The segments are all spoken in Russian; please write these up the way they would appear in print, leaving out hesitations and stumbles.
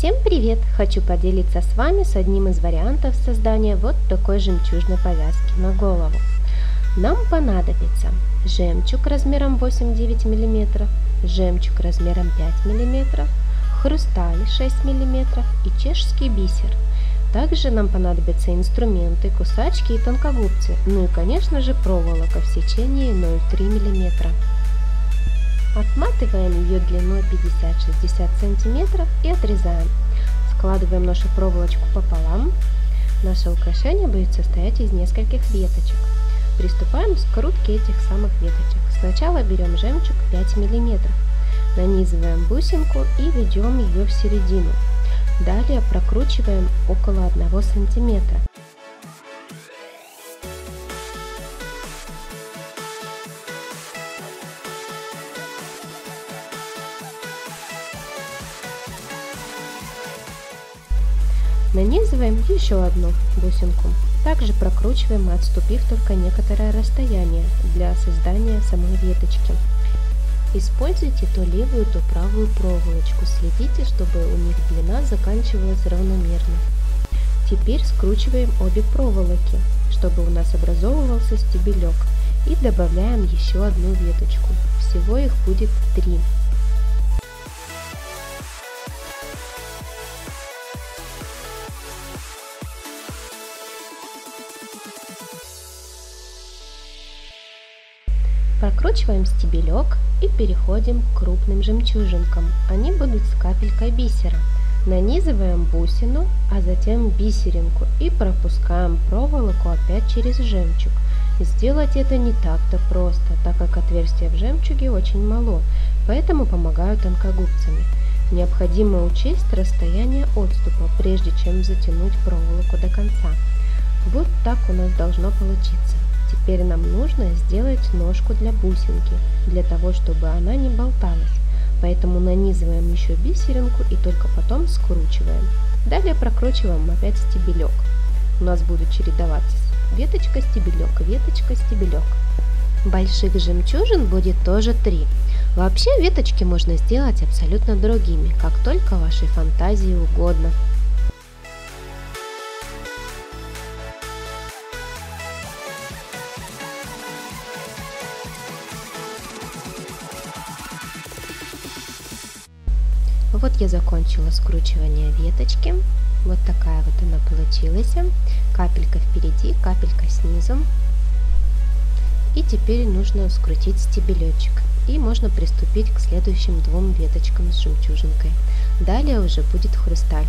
Всем привет! Хочу поделиться с вами с одним из вариантов создания вот такой жемчужной повязки на голову. Нам понадобится жемчуг размером 8-9 мм, жемчуг размером 5 мм, хрусталь 6 мм и чешский бисер. Также нам понадобятся инструменты, кусачки и тонкогубцы, ну и конечно же проволока в сечении 0,3 мм. Отматываем ее длиной 50-60 см и отрезаем. Складываем нашу проволочку пополам. Наше украшение будет состоять из нескольких веточек. Приступаем к скрутке этих самых веточек. Сначала берем жемчуг 5 мм, нанизываем бусинку и ведем ее в середину. Далее прокручиваем около 1 см. Нанизываем еще одну бусинку. Также прокручиваем, отступив только некоторое расстояние для создания самой веточки. Используйте то левую, то правую проволочку. Следите, чтобы у них длина заканчивалась равномерно. Теперь скручиваем обе проволоки, чтобы у нас образовывался стебелек. И добавляем еще одну веточку. Всего их будет 3. Прокручиваем стебелек и переходим к крупным жемчужинкам. Они будут с капелькой бисера. Нанизываем бусину, а затем бисеринку и пропускаем проволоку опять через жемчуг. Сделать это не так-то просто, так как отверстие в жемчуге очень мало, поэтому помогаю тонкогубцами. Необходимо учесть расстояние отступа, прежде чем затянуть проволоку до конца. Вот так у нас должно получиться. Теперь нам нужно сделать ножку для бусинки, для того, чтобы она не болталась. Поэтому нанизываем еще бисеринку и только потом скручиваем. Далее прокручиваем опять стебелек. У нас будут чередоваться веточка, стебелек, веточка, стебелек. Больших жемчужин будет тоже 3. Вообще веточки можно сделать абсолютно другими, как только вашей фантазии угодно. Вот я закончила скручивание веточки. Вот такая вот она получилась. Капелька впереди, капелька снизу. И теперь нужно скрутить стебелечек. И можно приступить к следующим 2 веточкам с жемчужинкой. Далее уже будет хрусталь.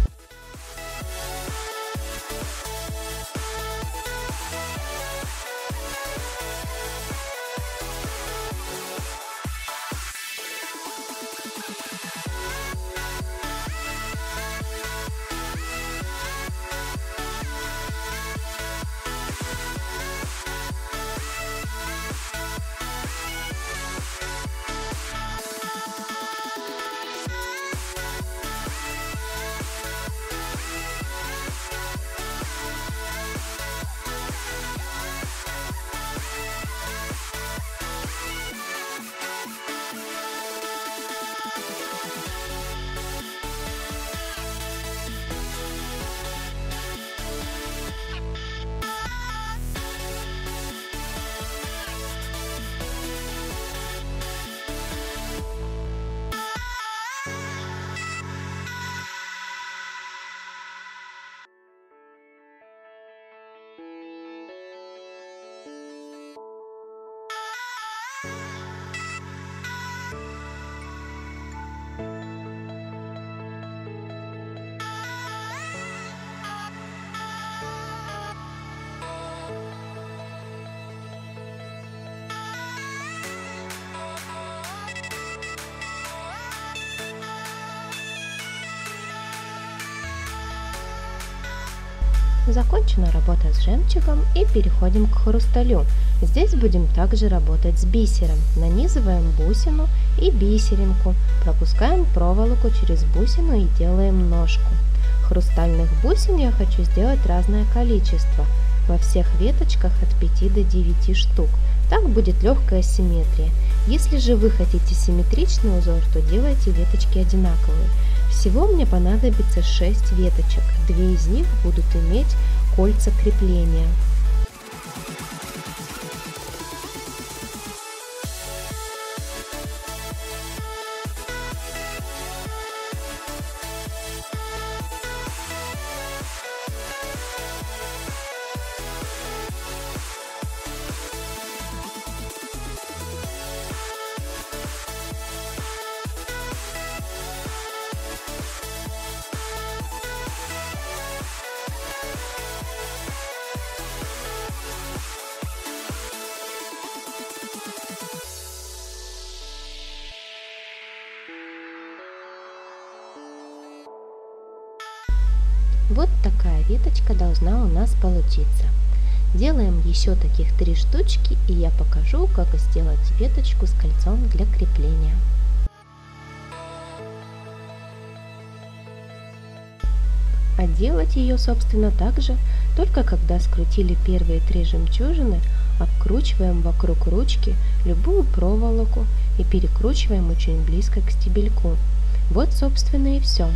Закончена работа с жемчугом и переходим к хрусталю. Здесь будем также работать с бисером. Нанизываем бусину и бисеринку, пропускаем проволоку через бусину и делаем ножку. Хрустальных бусин я хочу сделать разное количество, во всех веточках от 5 до 9 штук. Так будет легкая симметрия. Если же вы хотите симметричный узор, то делайте веточки одинаковые. Всего мне понадобится 6 веточек, 2 из них будут иметь кольца крепления. Вот такая веточка должна у нас получиться. Делаем еще таких 3 штучки, и я покажу, как сделать веточку с кольцом для крепления. А делать ее, собственно, так же, только когда скрутили первые 3 жемчужины, обкручиваем вокруг ручки любую проволоку и перекручиваем очень близко к стебельку. Вот, собственно, и все.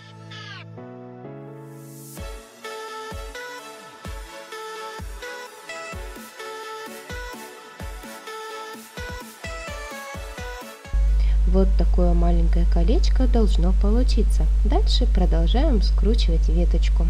Вот такое маленькое колечко должно получиться. Дальше продолжаем скручивать веточку.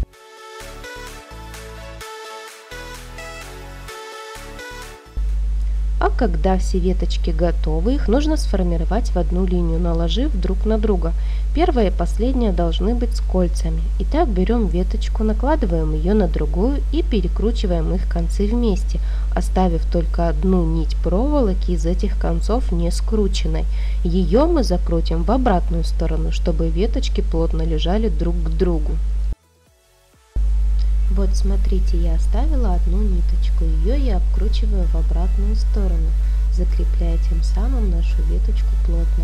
А когда все веточки готовы, их нужно сформировать в одну линию, наложив друг на друга. Первая и последняя должны быть с кольцами. Итак, берем веточку, накладываем ее на другую и перекручиваем их концы вместе, оставив только одну нить проволоки из этих концов не скрученной. Ее мы закрутим в обратную сторону, чтобы веточки плотно лежали друг к другу. Вот смотрите, я оставила одну ниточку, ее я обкручиваю в обратную сторону, закрепляя тем самым нашу веточку плотно.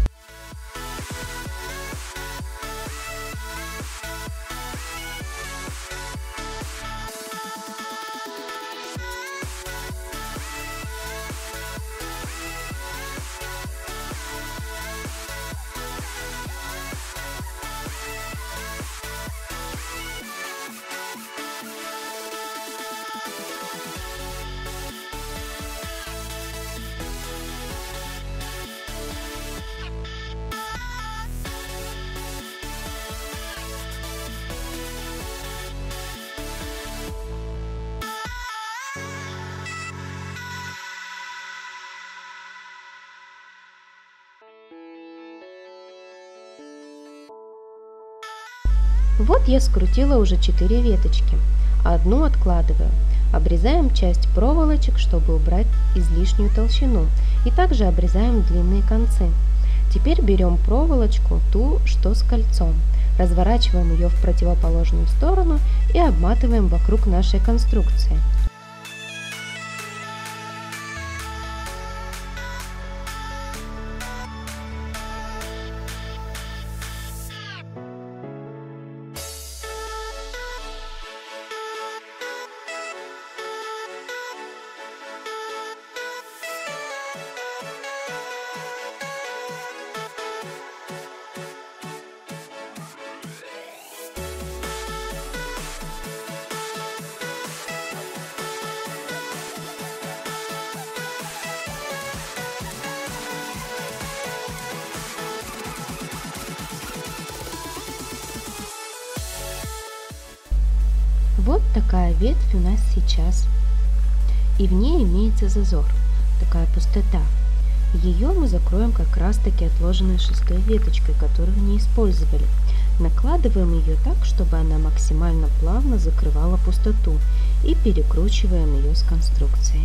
Вот я скрутила уже 4 веточки, одну откладываю. Обрезаем часть проволочек, чтобы убрать излишнюю толщину, и также обрезаем длинные концы. Теперь берем проволочку, ту, что с кольцом, разворачиваем ее в противоположную сторону и обматываем вокруг нашей конструкции. Вот такая ветвь у нас сейчас, и в ней имеется зазор, такая пустота. Ее мы закроем как раз таки отложенной 6-й веточкой, которую не использовали. Накладываем ее так, чтобы она максимально плавно закрывала пустоту, и перекручиваем ее с конструкцией.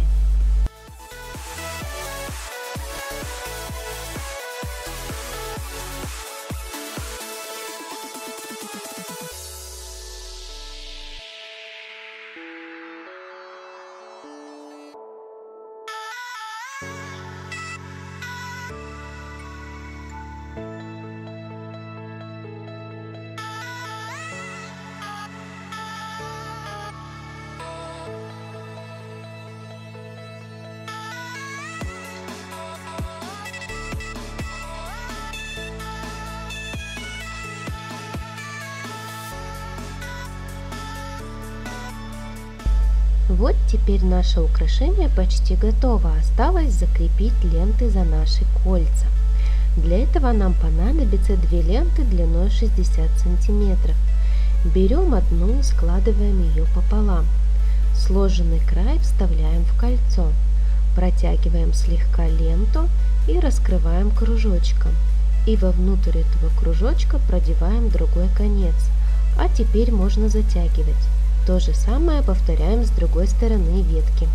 Вот теперь наше украшение почти готово. Осталось закрепить ленты за наши кольца. Для этого нам понадобится 2 ленты длиной 60 сантиметров. Берем одну и складываем ее пополам. Сложенный край вставляем в кольцо. Протягиваем слегка ленту и раскрываем кружочком. И вовнутрь этого кружочка продеваем другой конец. А теперь можно затягивать. То же самое повторяем с другой стороны ветки.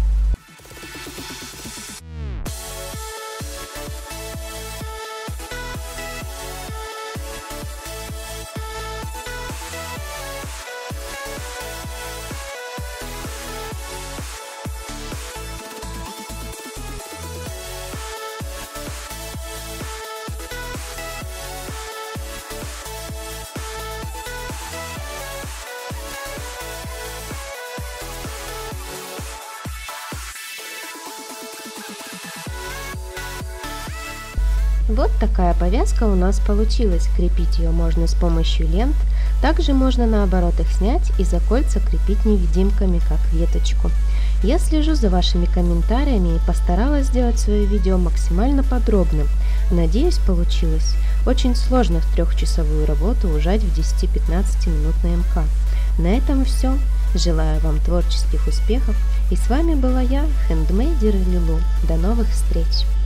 Вот такая повязка у нас получилась. Крепить ее можно с помощью лент. Также можно наоборот их снять и за кольца крепить невидимками, как веточку. Я слежу за вашими комментариями и постаралась сделать свое видео максимально подробным. Надеюсь, получилось. Очень сложно в 3-часовую работу ужать в 10-15 минутный МК. На этом все. Желаю вам творческих успехов. И с вами была я, хендмейдер Лилу. До новых встреч!